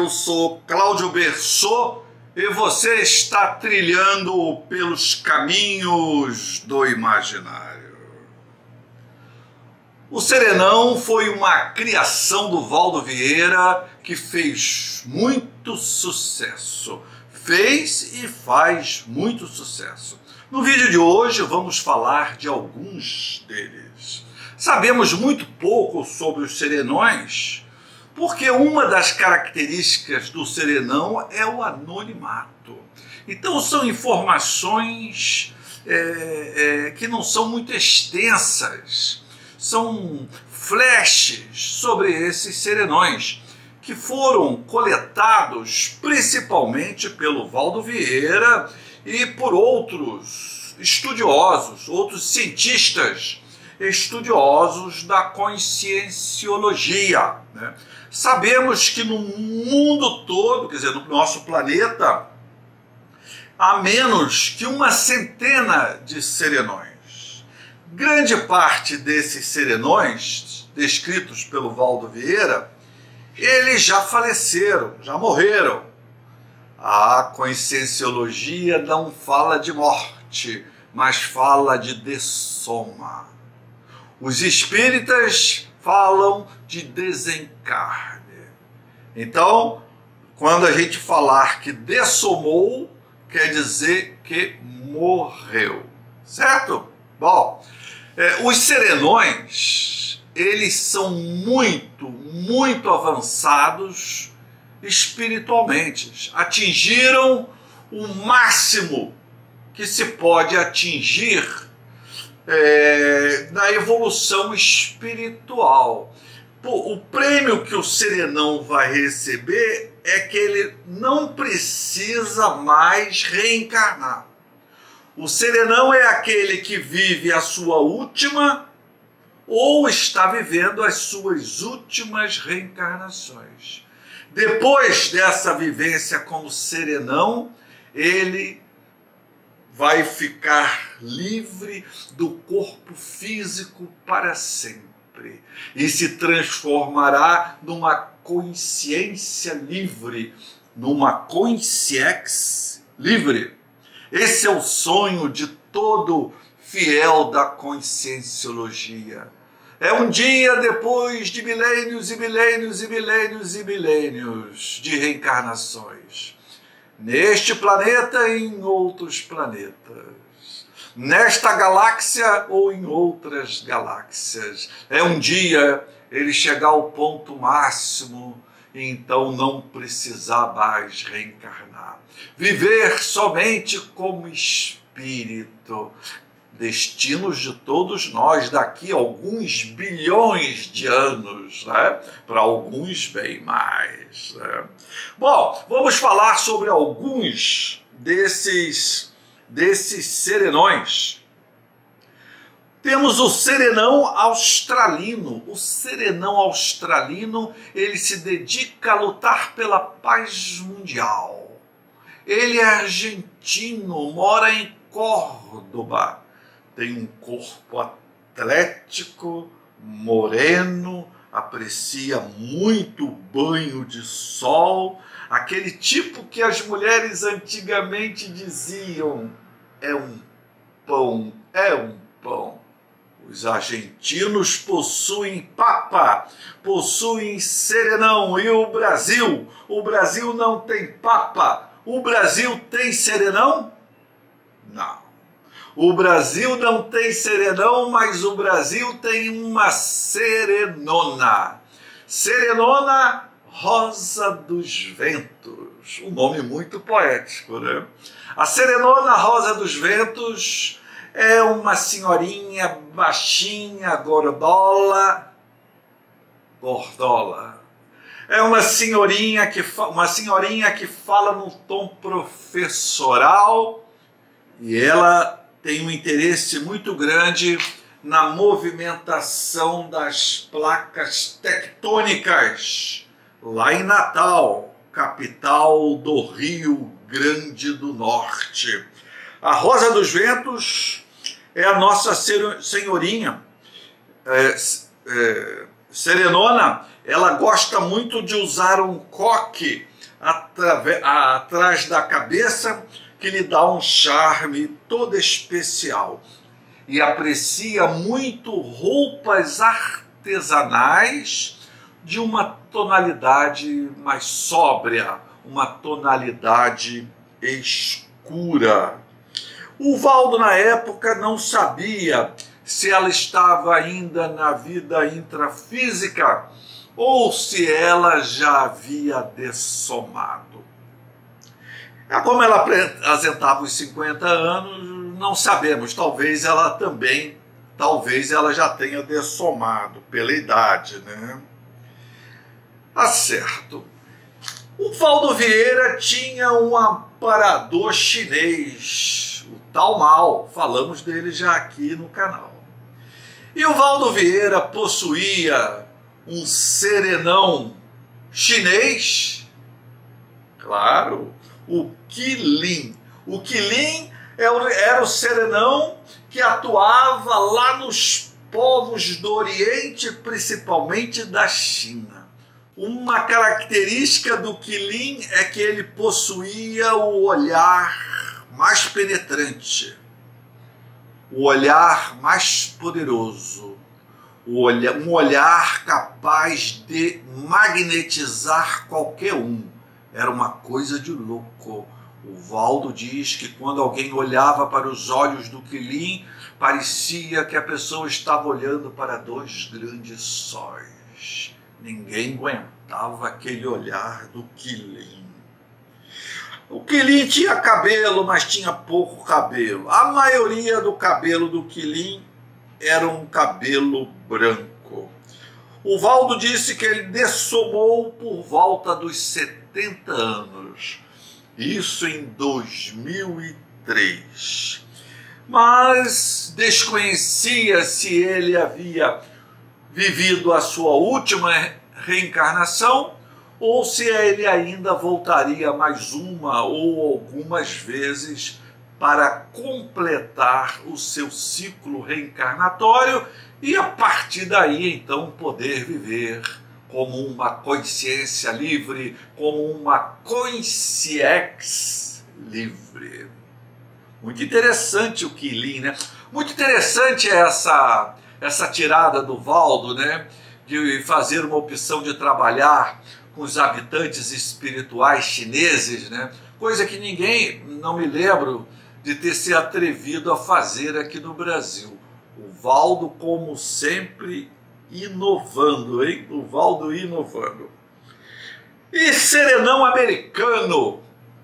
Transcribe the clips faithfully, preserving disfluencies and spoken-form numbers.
eu sou Cláudio Bersot e você está trilhando pelos caminhos do imaginário. O Serenão foi uma criação do Valdo Vieira que fez muito sucesso. Fez e faz muito sucesso. No vídeo de hoje vamos falar de alguns deles. Sabemos muito pouco sobre os serenões, porque uma das características do serenão é o anonimato. Então são informações é, é, que não são muito extensas, são flashes sobre esses serenões, que foram coletados principalmente pelo Valdo Vieira e por outros estudiosos, outros cientistas estudiosos da conscienciologia, né? Sabemos que no mundo todo, quer dizer, no nosso planeta, há menos que uma centena de serenões. Grande parte desses serenões, descritos pelo Valdo Vieira, eles já faleceram, já morreram. A conscienciologia não fala de morte, mas fala de dessoma. Os espíritas falam de desencarne. Então, quando a gente falar que dessomou, quer dizer que morreu, certo? Bom, é, os serenões, eles são muito, muito avançados espiritualmente. Atingiram o máximo que se pode atingir É, na evolução espiritual. Pô, o prêmio que o serenão vai receber é que ele não precisa mais reencarnar. O serenão é aquele que vive a sua última ou está vivendo as suas últimas reencarnações. Depois dessa vivência como serenão, ele vai ficar livre do corpo físico para sempre e se transformará numa consciência livre, numa consciex livre. Esse é o sonho de todo fiel da conscienciologia. É um dia depois de milênios e milênios e milênios e milênios de reencarnações. Neste planeta e em outros planetas, nesta galáxia ou em outras galáxias. É um dia ele chegar ao ponto máximo e então não precisar mais reencarnar. Viver somente como espírito. Destinos de todos nós daqui a alguns bilhões de anos, né? Para alguns bem mais, né? Bom, vamos falar sobre alguns desses, desses serenões. Temos o serenão australino. O serenão australino, ele se dedica a lutar pela paz mundial. Ele é argentino, mora em Córdoba. Tem um corpo atlético, moreno, aprecia muito banho de sol, aquele tipo que as mulheres antigamente diziam, é um pão, é um pão. Os argentinos possuem papa, possuem serenão, e o Brasil? O Brasil não tem papa. O Brasil tem serenão? Não. O Brasil não tem serenão, mas o Brasil tem uma serenona. Serenona Rosa dos Ventos. Um nome muito poético, né? A serenona Rosa dos Ventos é uma senhorinha baixinha, gordola, gordola. É uma senhorinha que, uma senhorinha que fala num tom professoral e ela tem um interesse muito grande na movimentação das placas tectônicas lá em Natal, capital do Rio Grande do Norte. A Rosa dos Ventos é a Nossa Senhorinha é, é, serenona. Ela gosta muito de usar um coque atrás da cabeça que lhe dá um charme todo especial. E aprecia muito roupas artesanais de uma tonalidade mais sóbria, uma tonalidade escura. O Valdo, na época, não sabia se ela estava ainda na vida intrafísica ou se ela já havia dessomado. Como ela apresentava os cinquenta anos, não sabemos, talvez ela também, talvez ela já tenha dessomado pela idade, né? Tá certo. O Valdo Vieira tinha um aparador chinês, o Tal Mal, falamos dele já aqui no canal. E o Valdo Vieira possuía um serenão chinês, claro, o Qilin. O Qilin era o serenão que atuava lá nos povos do Oriente, principalmente da China. Uma característica do Qilin é que ele possuía o olhar mais penetrante, o olhar mais poderoso, o olhar, um olhar capaz de magnetizar qualquer um. Era uma coisa de louco. O Valdo diz que quando alguém olhava para os olhos do Qilin, parecia que a pessoa estava olhando para dois grandes sóis. Ninguém aguentava aquele olhar do Qilin. O Qilin tinha cabelo, mas tinha pouco cabelo. A maioria do cabelo do Qilin era um cabelo branco. O Valdo disse que ele dessomou por volta dos setenta anos. Isso em dois mil e três. Mas desconhecia se ele havia vivido a sua última reencarnação ou se ele ainda voltaria mais uma ou algumas vezes para completar o seu ciclo reencarnatório e a partir daí então poder viver como uma consciência livre, como uma consciência livre. Muito interessante o Qilin, né? Muito interessante essa, essa tirada do Valdo, né? De fazer uma opção de trabalhar com os habitantes espirituais chineses, né? Coisa que ninguém, não me lembro, de ter se atrevido a fazer aqui no Brasil. O Valdo, como sempre, inovando, hein? O Valdo inovando. E serenão americano,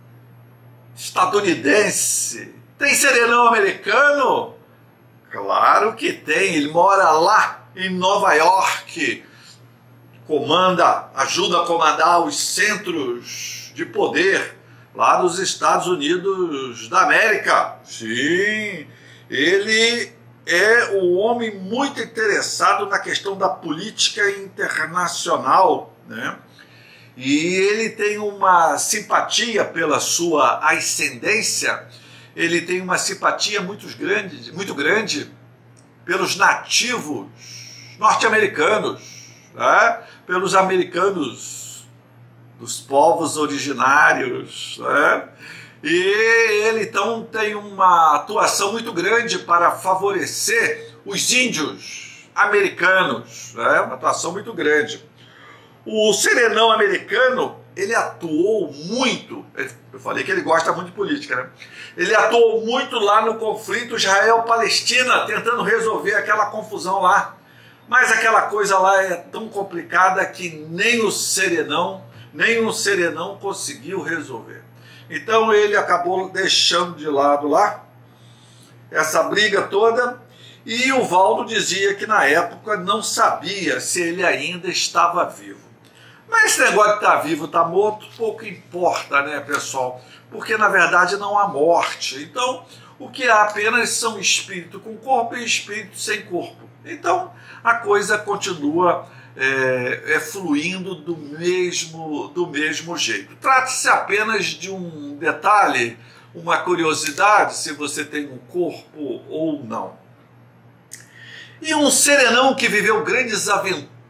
estadunidense. Tem serenão americano? Claro que tem, ele mora lá em Nova York. Comanda, ajuda a comandar os centros de poder lá dos Estados Unidos da América. Sim, ele é um homem muito interessado na questão da política internacional, né? E ele tem uma simpatia pela sua ascendência, ele tem uma simpatia muito grande, muito grande pelos nativos norte-americanos, né? Pelos americanos, dos povos originários, né? E ele então tem uma atuação muito grande para favorecer os índios americanos, né? Uma atuação muito grande. O serenão americano, ele atuou muito, eu falei que ele gosta muito de política, né? Ele atuou muito lá no conflito Israel-Palestina, tentando resolver aquela confusão lá. Mas aquela coisa lá é tão complicada que nem o serenão, nem o serenão conseguiu resolver. Então ele acabou deixando de lado lá essa briga toda e o Valdo dizia que na época não sabia se ele ainda estava vivo. Mas esse negócio de estar vivo, estar morto, pouco importa, né, pessoal? Porque na verdade não há morte. Então o que há apenas são espírito com corpo e espírito sem corpo. Então a coisa continua é, é, fluindo do mesmo, do mesmo jeito. Trata-se apenas de um detalhe, uma curiosidade, se você tem um corpo ou não. E um serenão que viveu grandes aventuras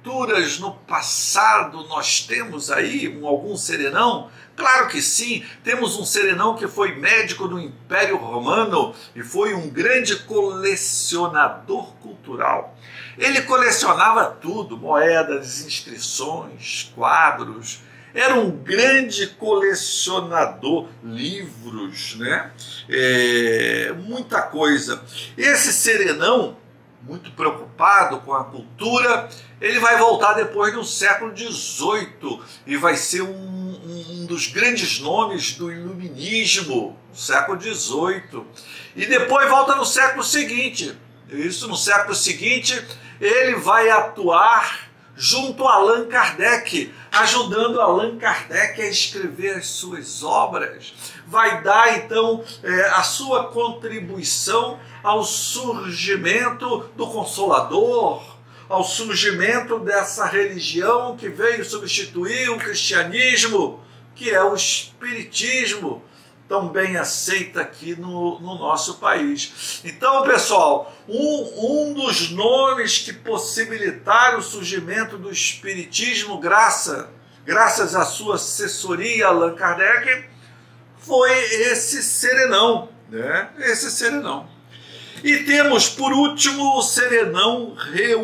culturas no passado nós temos aí um, algum serenão? Claro que sim, temos um serenão que foi médico do Império Romano e foi um grande colecionador cultural. Ele colecionava tudo, moedas, inscrições, quadros. Era um grande colecionador, livros, né? É, muita coisa. Esse serenão, muito preocupado com a cultura, ele vai voltar depois no século dezoito e vai ser um, um, um dos grandes nomes do iluminismo, no século dezoito. E depois volta no século seguinte. Isso, no século seguinte, ele vai atuar junto a Allan Kardec, ajudando Allan Kardec a escrever as suas obras. Vai dar, então, é, a sua contribuição ao surgimento do Consolador, ao surgimento dessa religião que veio substituir o cristianismo, que é o espiritismo, tão bem aceita aqui no, no nosso país. Então, pessoal, um, um dos nomes que possibilitaram o surgimento do espiritismo, graça, graças à sua assessoria, Allan Kardec, foi esse serenão, né? Esse serenão. E temos, por último, o serenão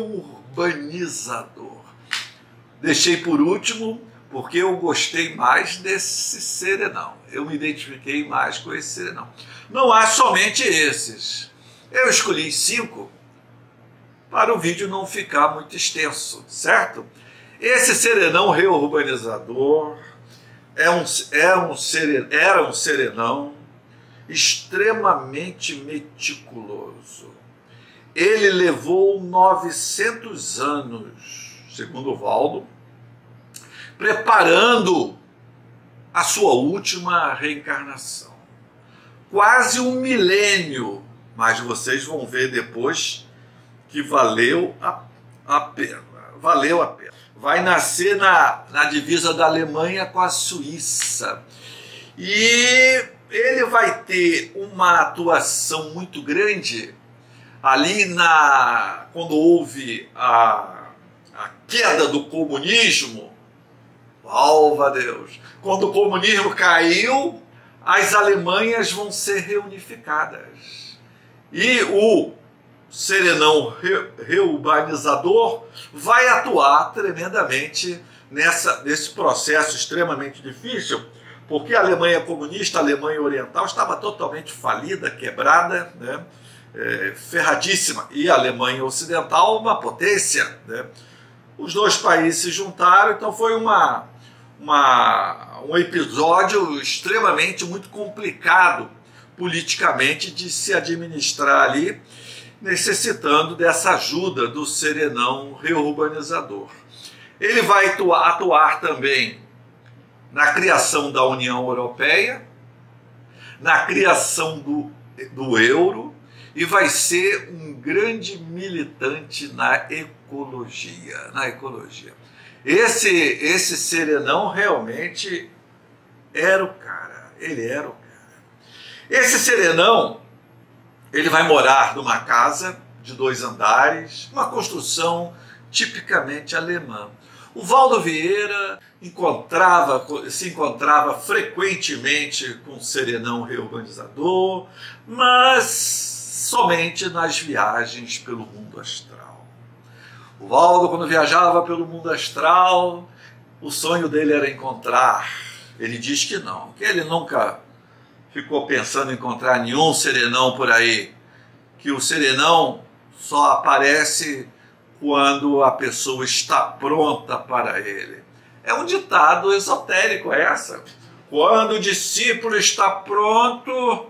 reurbanizador. Deixei por último porque eu gostei mais desse serenão. Eu me identifiquei mais com esse serenão. Não há somente esses. Eu escolhi cinco para o vídeo não ficar muito extenso, certo? Esse serenão reurbanizador é um, é um seren, era um serenão extremamente meticuloso. Ele levou novecentos anos, segundo Valdo, preparando a sua última reencarnação. Quase um milênio, mas vocês vão ver depois que valeu a, a pena. Valeu a pena. Vai nascer na, na divisa da Alemanha com a Suíça. E ele vai ter uma atuação muito grande ali na, quando houve a, a queda do comunismo. Salva a Deus! Quando o comunismo caiu, as Alemanhas vão ser reunificadas. E o serenão reurbanizador vai atuar tremendamente nessa, nesse processo extremamente difícil, porque a Alemanha comunista, a Alemanha oriental, estava totalmente falida, quebrada, né? É, ferradíssima. E a Alemanha ocidental, uma potência, né? Os dois países se juntaram, então foi uma, uma, um episódio extremamente muito complicado politicamente de se administrar ali, necessitando dessa ajuda do serenão reurbanizador. Ele vai atuar, atuar também na criação da União Europeia, na criação do, do euro, e vai ser um grande militante na ecologia, na ecologia. Esse, esse serenão realmente era o cara, ele era o cara. Esse serenão, ele vai morar numa casa de dois andares, uma construção tipicamente alemã. O Valdo Vieira encontrava, se encontrava frequentemente com o serenão reurbanizador, mas somente nas viagens pelo mundo astral. O Valdo, quando viajava pelo mundo astral, o sonho dele era encontrar. Ele diz que não, que ele nunca ficou pensando em encontrar nenhum serenão por aí, que o serenão só aparece quando a pessoa está pronta para ele. É um ditado esotérico essa. Quando o discípulo está pronto,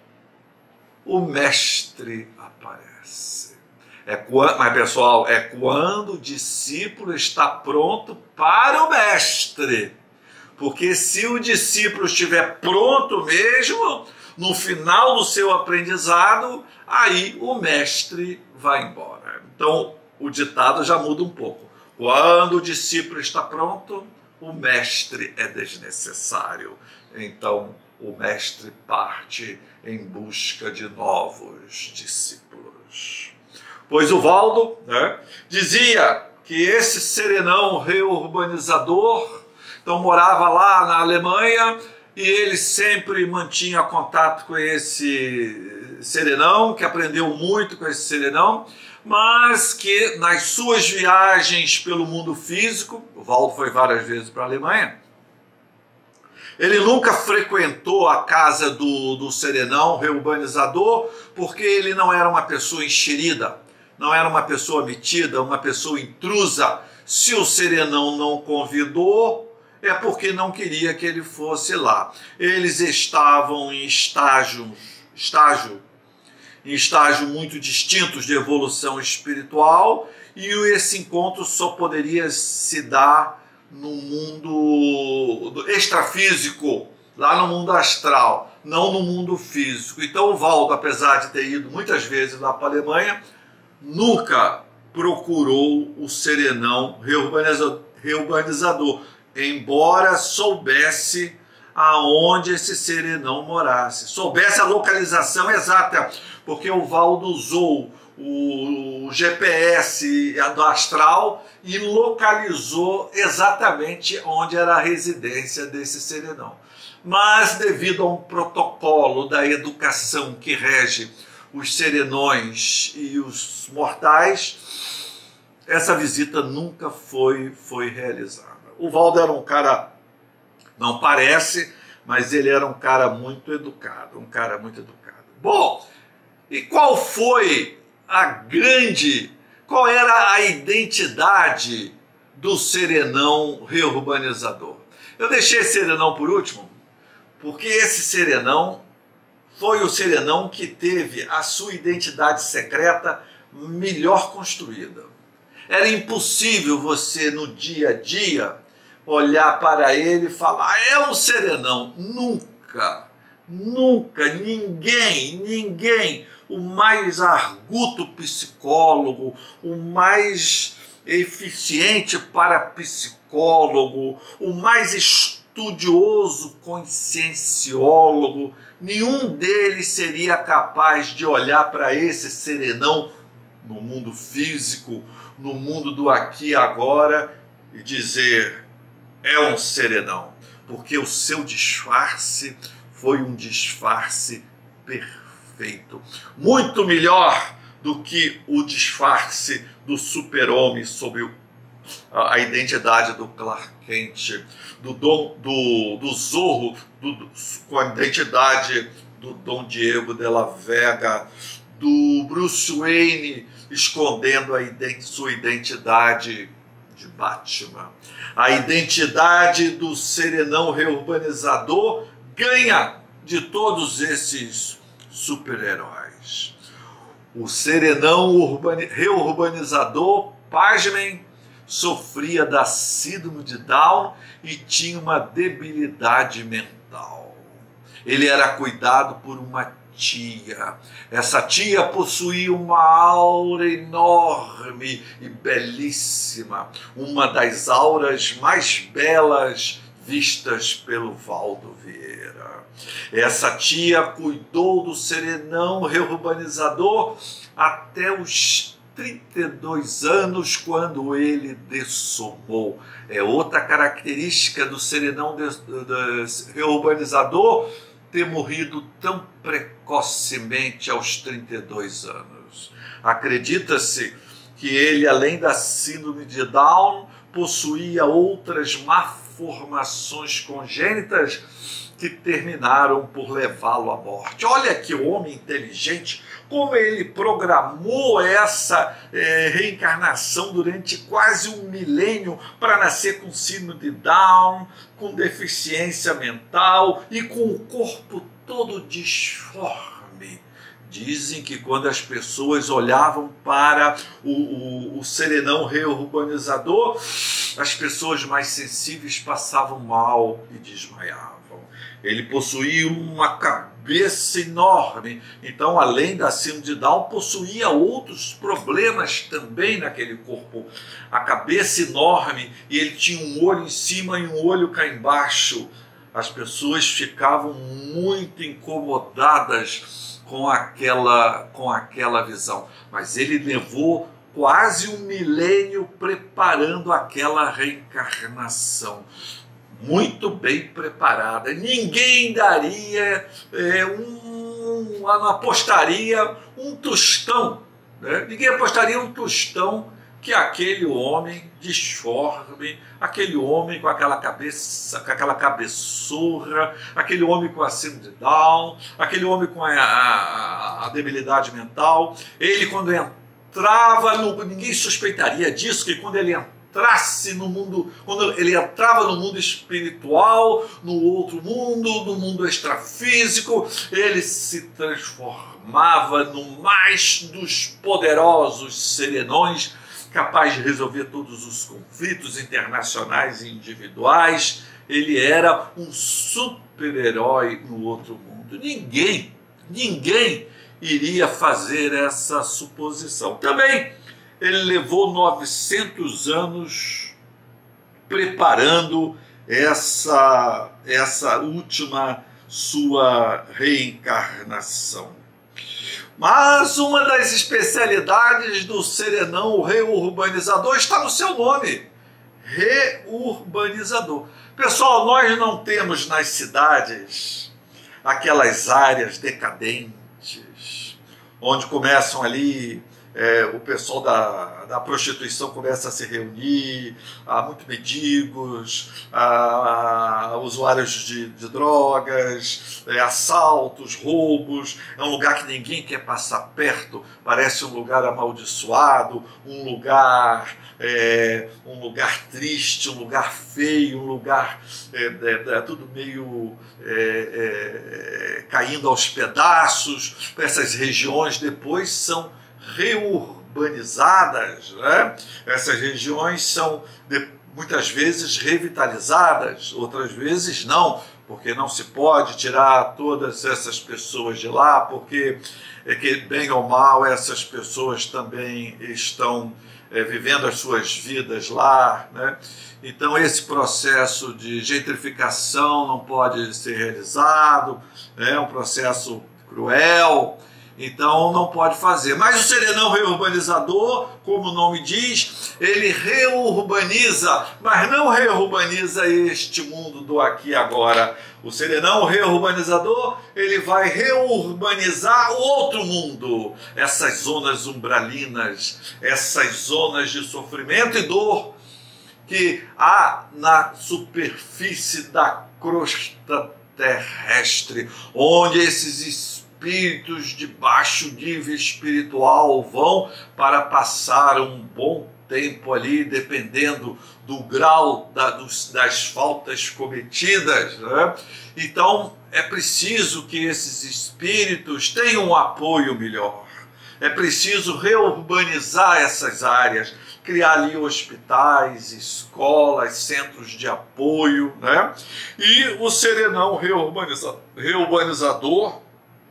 o mestre aparece. É quando, mas pessoal, é quando o discípulo está pronto para o mestre. Porque se o discípulo estiver pronto mesmo, no final do seu aprendizado, aí o mestre vai embora. Então, o ditado já muda um pouco. Quando o discípulo está pronto, o mestre é desnecessário. Então, o mestre parte em busca de novos discípulos. Pois o Valdo, né, dizia que esse serenão reurbanizador, então morava lá na Alemanha, e ele sempre mantinha contato com esse serenão, que aprendeu muito com esse serenão, mas que nas suas viagens pelo mundo físico, o Valdo foi várias vezes para a Alemanha, ele nunca frequentou a casa do, do serenão reurbanizador, porque ele não era uma pessoa enxerida, não era uma pessoa metida, uma pessoa intrusa. Se o serenão não convidou, é porque não queria que ele fosse lá. Eles estavam em estágios, estágio, em estágio muito distintos de evolução espiritual, e esse encontro só poderia se dar no mundo extrafísico, lá no mundo astral, não no mundo físico. Então o Valdo, apesar de ter ido muitas vezes lá para a Alemanha, nunca procurou o serenão reurbanizador, embora soubesse aonde esse serenão morasse, soubesse a localização exata, porque o Valdo usou o G P S do astral e localizou exatamente onde era a residência desse serenão. Mas devido a um protocolo da educação que rege os serenões e os mortais, essa visita nunca foi, foi realizada. O Valdo era um cara, não parece, mas ele era um cara muito educado, um cara muito educado. Bom, e qual foi a grande, qual era a identidade do serenão reurbanizador? Eu deixei esse serenão por último, porque esse serenão foi o serenão que teve a sua identidade secreta melhor construída. Era impossível você, no dia a dia, olhar para ele e falar, é um serenão. Nunca, nunca, ninguém, ninguém, o mais arguto psicólogo, o mais eficiente parapsicólogo, o mais estudioso conscienciólogo, nenhum deles seria capaz de olhar para esse serenão no mundo físico, no mundo do aqui e agora, e dizer, é um serenão, porque o seu disfarce foi um disfarce perfeito, muito melhor do que o disfarce do super-homem sob a identidade do Clark Kent, do, Dom, do, do Zorro do, do, com a identidade do Dom Diego de la Vega, do Bruce Wayne escondendo a ident sua identidade de Batman. A identidade do serenão reurbanizador ganha de todos esses super-heróis. O serenão reurbanizador, pasmem, sofria da síndrome de Down e tinha uma debilidade mental. Ele era cuidado por uma tia. Essa tia possuía uma aura enorme e belíssima, uma das auras mais belas vistas pelo Valdo Vieira. Essa tia cuidou do serenão reurbanizador até os trinta e dois anos, quando ele dessomou. É outra característica do serenão de, de, reurbanizador ter morrido tão precocemente aos trinta e dois anos. Acredita-se que ele, além da síndrome de Down, possuía outras malformações congênitas que terminaram por levá-lo à morte. Olha que homem inteligente, como ele programou essa é, reencarnação durante quase um milênio para nascer com síndrome de Down, com deficiência mental e com o corpo todo disforme. Dizem que quando as pessoas olhavam para o, o, o serenão reurbanizador, as pessoas mais sensíveis passavam mal e desmaiavam. Ele possuía uma cabeça enorme, então, além da síndrome de Down, possuía outros problemas também naquele corpo. A cabeça enorme, e ele tinha um olho em cima e um olho cá embaixo. As pessoas ficavam muito incomodadas com aquela, com aquela visão. Mas ele levou quase um milênio preparando aquela reencarnação. Muito bem preparada. Ninguém daria, é, um, apostaria um tostão, né? Ninguém apostaria um tostão que aquele homem disforme, aquele homem com aquela cabeça, com aquela cabeçorra, aquele homem com a síndrome de Down, aquele homem com a, a, a debilidade mental, ele quando entrava no, ninguém suspeitaria disso, que quando ele entrasse no mundo, quando ele entrava no mundo espiritual, no outro mundo, no mundo extrafísico, ele se transformava no mais dos poderosos serenões, capaz de resolver todos os conflitos internacionais e individuais. Ele era um super-herói no outro mundo. Ninguém, ninguém iria fazer essa suposição. Também ele levou novecentos anos preparando essa, essa última sua reencarnação. Mas uma das especialidades do serenão reurbanizador está no seu nome, reurbanizador. Pessoal, nós não temos nas cidades aquelas áreas decadentes, onde começam ali, é, o pessoal da, da prostituição começa a se reunir, há muitos mendigos, há, há usuários de, de drogas, é, assaltos, roubos. É um lugar que ninguém quer passar perto, parece um lugar amaldiçoado, um lugar, é, um lugar triste, um lugar feio, um lugar é, é, é, tudo meio é, é, caindo aos pedaços. Essas regiões depois são reurbanizadas, né? Essas regiões são de, muitas vezes revitalizadas, outras vezes não, porque não se pode tirar todas essas pessoas de lá, porque é que, bem ou mal, essas pessoas também estão é, vivendo as suas vidas lá, né? Então esse processo de gentrificação não pode ser realizado, é um processo cruel. Então não pode fazer. Mas o serenão reurbanizador, como o nome diz, ele reurbaniza, mas não reurbaniza este mundo do aqui e agora. O serenão reurbanizador, ele vai reurbanizar o outro mundo. Essas zonas umbralinas, essas zonas de sofrimento e dor que há na superfície da crosta terrestre, onde esses espíritos espíritos de baixo nível espiritual vão para passar um bom tempo ali, dependendo do grau da, dos, das faltas cometidas, né? Então é preciso que esses espíritos tenham um apoio melhor. É preciso reurbanizar essas áreas, criar ali hospitais, escolas, centros de apoio, né? E o serenão reurbanizador, reurbanizador,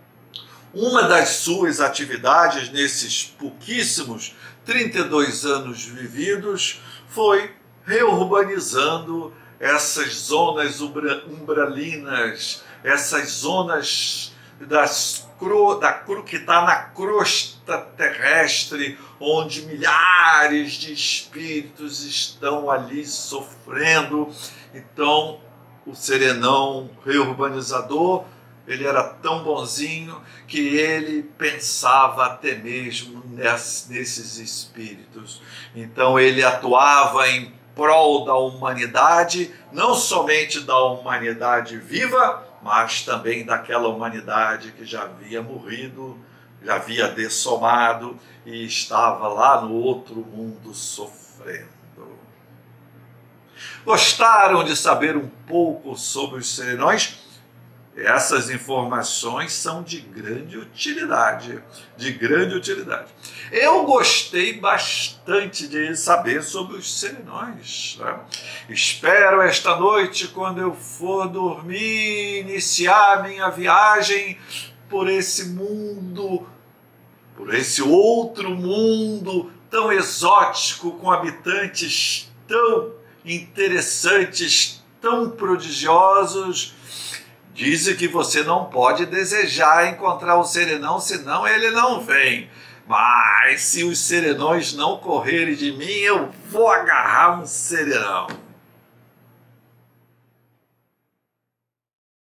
uma das suas atividades nesses pouquíssimos trinta e dois anos vividos foi reurbanizando essas zonas umbralinas, essas zonas das cro, da cro, que está na crosta terrestre, onde milhares de espíritos estão ali sofrendo. Então, o serenão reurbanizador, ele era tão bonzinho que ele pensava até mesmo nesses espíritos. Então ele atuava em prol da humanidade, não somente da humanidade viva, mas também daquela humanidade que já havia morrido, já havia dessomado e estava lá no outro mundo sofrendo. Gostaram de saber um pouco sobre os serenões? Essas informações são de grande utilidade, de grande utilidade. Eu gostei bastante de saber sobre os serenões, né? Espero esta noite, quando eu for dormir, iniciar minha viagem por esse mundo, por esse outro mundo tão exótico, com habitantes tão interessantes, tão prodigiosos. Dizem que você não pode desejar encontrar o serenão, senão ele não vem. Mas se os serenões não correrem de mim, eu vou agarrar um serenão.